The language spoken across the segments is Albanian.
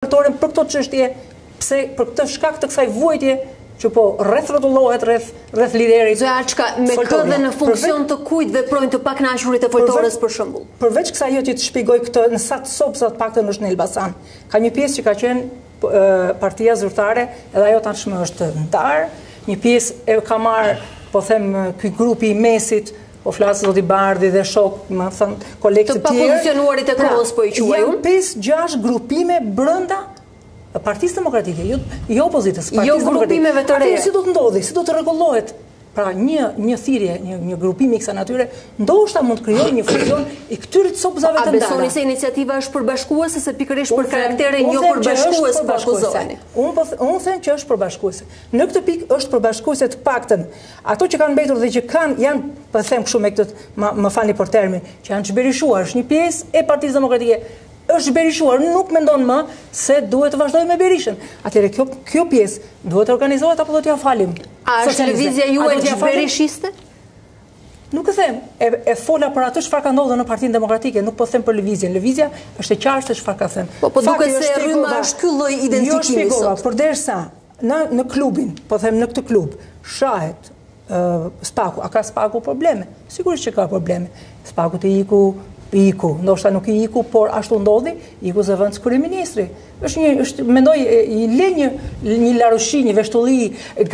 për këto çështje, pse për këtë shkak të kësaj vuajtje që po rrethrodullohet rreth liderit. Zoja Arçka, me kë dhe në funksion të kujt veprojnë të pakënaqurit e foltorës për shembull? Përveç kësaj që të shpjegoj këtë në sa të sobë të paktën është në Elbasan. Ka një pjesë që ka qenë partia zyrtare, edhe ajo tashmë është ndar, një pjesë e ka marrë, po them, ky grupi i mesit, po flasë Zoti Bardhi dhe shok, më thënë kolegë të tjerë. Të papozicionuarit e kohës po i quaj unë? Janë 5-6 grupime brenda Partisë Demokratike, jo opozitës, jo grupimeve të reja. Si do të ndodhi, si do të rregullohet? Pra një thirrje, një grupim i kësaj natyre, ndoshta mund të krijojë një funksion i këtyre copëzave të ndara. A besoni se iniciativa është përbashkuese, se pikërisht për karakterin jo përbashkues po akuzoni? Unë them që është përbashkuese. Në këtë pikë është përbashkuese të paktën. Ato që kanë mbetur dhe që janë, po them kështu me këtë, më falni për termin, që janë zhberishuar, është një pjesë e Partisë Demokratike. Është berishuar, nuk mendon më se duhet të vazhdojmë me Berishën. Atëherë kjo pjesë duhet të organizohet apo do t'ja falim? A është lëvizja juaj berishiste? Nuk e them, e fola për atë çfarë ka ndodhur në Partinë Demokratike, nuk po them për lëvizjen. Lëvizja është e qartë se çfarë ka thënë. Po duket se rryma është ky lloj identifikimi sot. Përderisa në klubin, po them në këtë klub, shahet Spaku, a ka Spaku probleme? Sigurisht që ka probleme. Spaku të iku, ndoshta nuk i iku, por ashtu ndodhi, iku zëvendës kryeministri. Mendoj, i le një larushi, një veshtulli,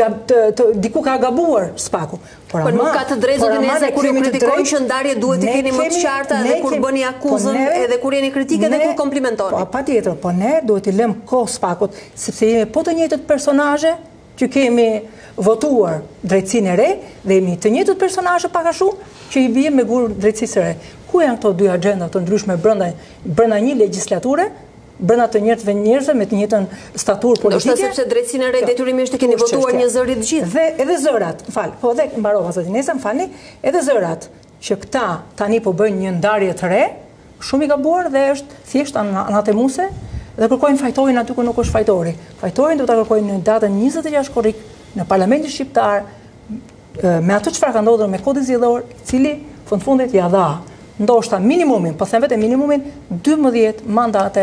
diku ka gabuar Spaku. Por nuk ka të drejtë Zotineza kur ju kritikojnë që ndarjet duhet të keni më të qarta edhe kur bëni akuzën, edhe kur jeni kritike edhe kur komplimentoni. Patjetër, po ne duhet i lëm kohë Spakut, sepse jemi po të njëjtët personazhe që kemi votuar drejtësinë e re dhe jemi të njëjtët personazhe pak a shumë që i bie me gur drejtësisë së re. Ku janë këto dy agenda të ndryshme brenda një legjislature, brenda të njerëzve me të njëjtën staturë politike? Ndoshta sepse drejtësinë e re detyrimisht e keni votuar një zëri të gjithë. Dhe edhe zërat, po dhe mbarova Zotineza, më falni, edhe zërat që këta tani po bëjnë një ndarje të re, shumë i gabuar dhe është thjesht anatemuse dhe kërkojnë fajtorin aty ku nuk është fajtori. Fajtorin do ta kërkojnë në datën 26 korrik në Parlamentin Shqiptar me atë çfarë ka ndodhur me kodin zgjedhor, i cili fundit ja dha ndoshta minimumin, po them vetë minimumin 12 mandate